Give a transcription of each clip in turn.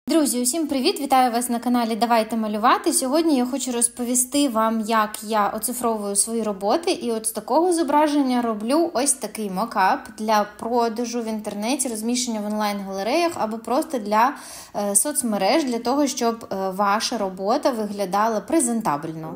Друзі, усім привіт! Вітаю вас на каналі Давайте малювати. Сьогодні я хочу розповісти вам, як я оцифровую свої роботи. І от з такого зображення роблю ось такий мокап для продажу в інтернеті, розміщення в онлайн-галереях або просто для соцмереж, для того, щоб ваша робота виглядала презентабельно.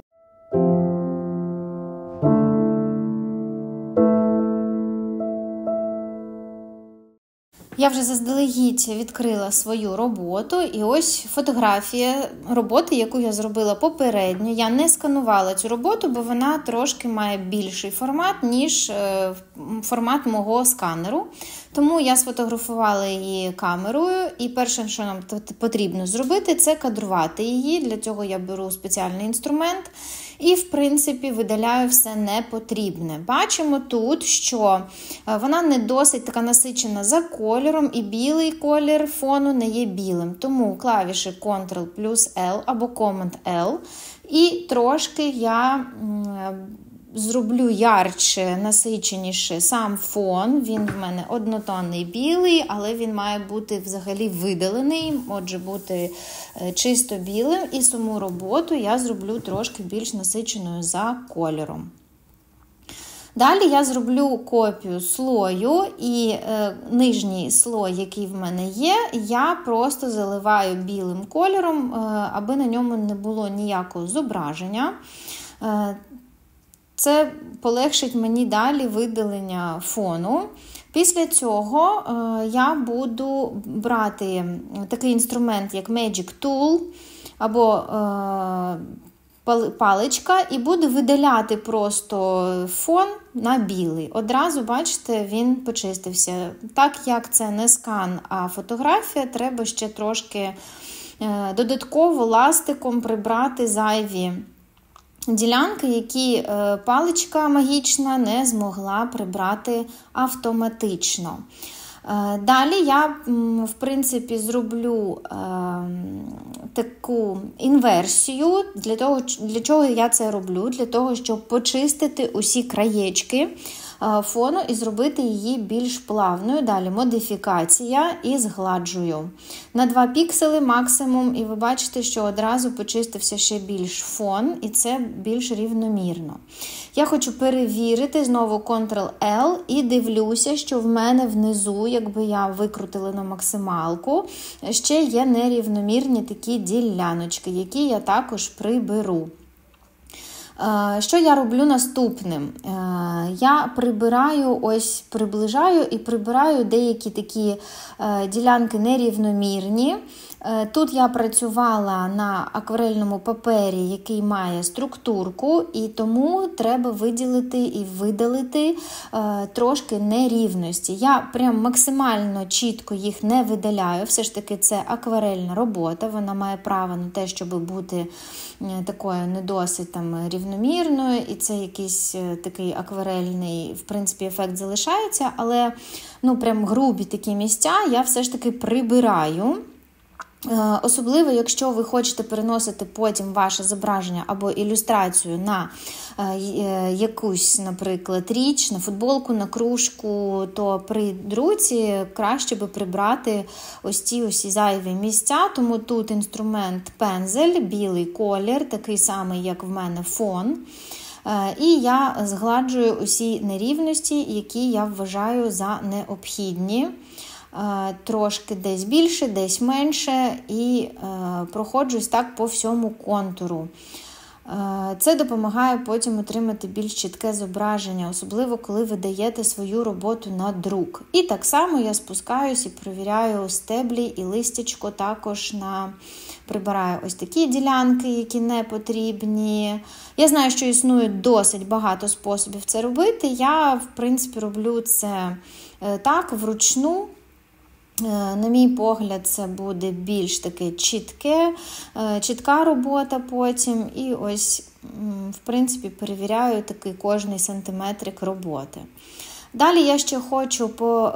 Я вже заздалегідь відкрила свою роботу, і ось фотографія роботи, яку я зробила попередньо. Я не сканувала цю роботу, бо вона трошки має більший формат, ніж формат мого сканеру. Тому я сфотографувала її камерою, і перше, що нам потрібно зробити, це кадрувати її. Для цього я беру спеціальний інструмент і, в принципі, видаляю все непотрібне. Бачимо тут, що вона не досить така насичена за кольором, і білий колір фону не є білим. Тому клавіші Ctrl плюс L або Command-L, і трошки я зроблю ярче, насиченіше сам фон. Він в мене однотонний білий, але він має бути взагалі видалений, отже, бути чисто білим. І саму роботу я зроблю трошки більш насиченою за кольором. Далі я зроблю копію слою, і нижній слой, який в мене є, я просто заливаю білим кольором, аби на ньому не було ніякого зображення. Це полегшить мені далі видалення фону. Після цього я буду брати такий інструмент, як Magic Tool або паличка, і буду видаляти просто фон на білий. Одразу, бачите, він почистився. Так як це не скан, а фотографія, треба ще трошки додатково ластиком прибрати зайві ділянки, які паличка магічна не змогла прибрати автоматично. Далі я, в принципі, зроблю таку інверсію. Для чого я це роблю? Для того, щоб почистити усі краєчки фону і зробити її більш плавною. Далі модифікація і згладжую. На 2 піксели максимум, і ви бачите, що одразу почистився ще більш фон, і це більш рівномірно. Я хочу перевірити, знову Ctrl-L, і дивлюся, що в мене внизу, якби я викрутила на максималку, ще є нерівномірні такі діляночки, які я також приберу. Що я роблю наступним? Я приближаю і прибираю деякі такі ділянки нерівномірні. Тут я працювала на акварельному папері, який має структурку, і тому треба виділити і видалити трошки нерівності. Я прям максимально чітко їх не видаляю, все ж таки це акварельна робота, вона має право на те, щоб бути такою не досить рівномірною, і це якийсь такий акварельний, в принципі, ефект залишається, але прям грубі такі місця я все ж таки прибираю. Особливо, якщо ви хочете переносити потім ваше зображення або ілюстрацію на якусь, наприклад, річ, на футболку, на кружку, то при друці краще би прибрати ось ці усі зайві місця. Тому тут інструмент пензель, білий колір, такий самий, як в мене фон. І я згладжую усі нерівності, які я вважаю за необхідні. Трошки десь більше, десь менше, і проходжусь так по всьому контуру. Це допомагає потім отримати більш чітке зображення, особливо коли ви даєте свою роботу на друк. І так само я спускаюсь і перевіряю стеблі і листячко, також прибираю ось такі ділянки, які не потрібні. Я знаю, що існує досить багато способів це робити. Я, в принципі, роблю це так, вручну. На мій погляд, це буде більш таке чітка робота потім. І ось, в принципі, перевіряю такий кожний сантиметрик роботи. Далі я ще хочу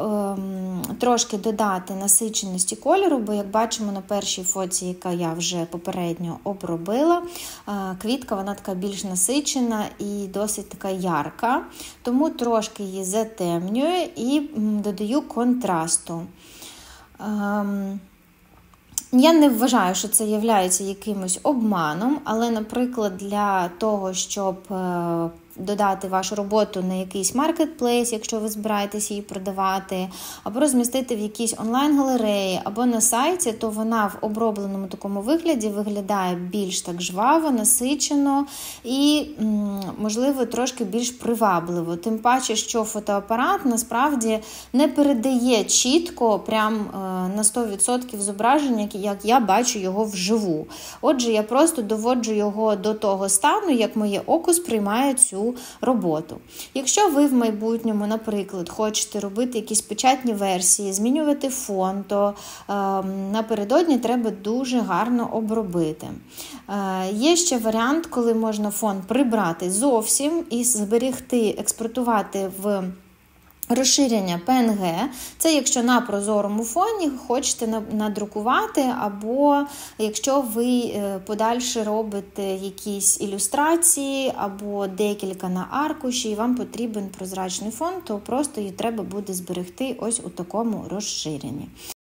трошки додати насиченості кольору, бо, як бачимо на першій фоті, яка я вже попередньо обробила, квітка, вона така більш насичена і досить така ярка. Тому трошки її затемнюю і додаю контрасту. Я не вважаю, що це є якимось обманом, але, наприклад, для того, щоб додати вашу роботу на якийсь маркетплейс, якщо ви збираєтесь її продавати, або розмістити в якійсь онлайн-галереї, або на сайті, то вона в обробленому такому вигляді виглядає більш так жваво, насичено і, можливо, трошки більш привабливо. Тим паче, що фотоапарат насправді не передає чітко, прям на 100% зображення, як я бачу його вживу. Отже, я просто доводжу його до того стану, як моє око сприймає цю роботу. Якщо ви в майбутньому, наприклад, хочете робити якісь печатні версії, змінювати фон, то напередодні треба дуже гарно обробити. Є ще варіант, коли можна фон прибрати зовсім і зберегти, експортувати в розширення PNG, це якщо на прозорому фоні хочете надрукувати, або якщо ви подальше робите якісь ілюстрації, або декілька на аркуші, і вам потрібен прозрачний фон, то просто її треба буде зберегти ось у такому розширенні.